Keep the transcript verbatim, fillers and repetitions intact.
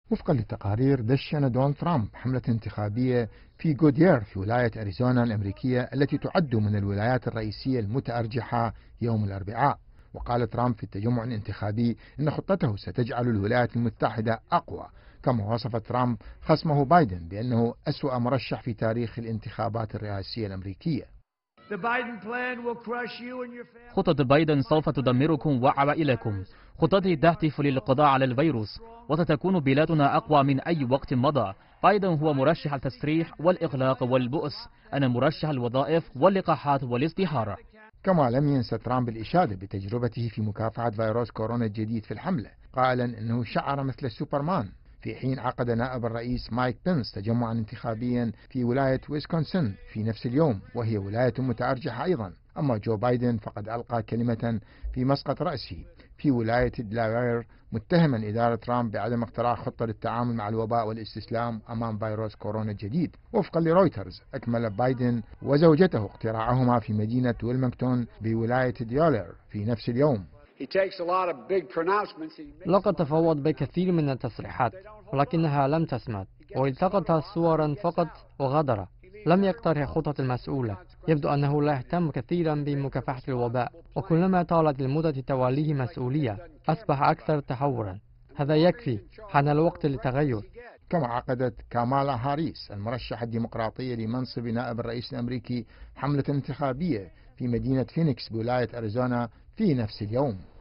وفقا للتقارير دشن دونالد ترامب حملة انتخابية في جودير في ولاية أريزونا الأمريكية التي تعد من الولايات الرئيسية المتأرجحة يوم الأربعاء. وقال ترامب في التجمع الانتخابي إن خطته ستجعل الولايات المتحدة أقوى، كما وصف ترامب خصمه بايدن بأنه أسوأ مرشح في تاريخ الانتخابات الرئاسية الأمريكية. خطط بايدن سوف تدمركم وعوائلكم. خطتي تهدف للقضاء على الفيروس، وستكون بلادنا أقوى من أي وقت مضى. بايدن هو مرشح التسريح والإغلاق والبؤس، أنا مرشح الوظائف واللقاحات والازدهار. كما لم ينس ترامب الإشادة بتجربته في مكافحة فيروس كورونا الجديد في الحملة، قائلا إنه شعر مثل سوبرمان، في حين عقد نائب الرئيس مايك بنس تجمعا انتخابيا في ولاية ويسكونسن في نفس اليوم، وهي ولاية متأرجحة أيضا. أما جو بايدن فقد ألقى كلمة في مسقط رأسه في ولاية دلاوير، متهما إدارة ترامب بعدم اقتراح خطة للتعامل مع الوباء والاستسلام أمام فيروس كورونا الجديد. وفقا لرويترز أكمل بايدن وزوجته اقتراعهما في مدينة ويلمنغتون بولاية ديولير في نفس اليوم. لقد تفوض بكثير من التصريحات ولكنها لم تسمع، والتقط صورا فقط وغادر. لم يقترح خطط المسؤولة. يبدو أنه لا يهتم كثيرا بمكافحة الوباء، وكلما طالت المدة توليه مسؤولية أصبح أكثر تحورا. هذا يكفي، حان الوقت للتغير. كما عقدت كامالا هاريس المرشحة الديمقراطية لمنصب نائب الرئيس الأمريكي حملة انتخابية في مدينة فينيكس بولاية أريزونا في نفس اليوم.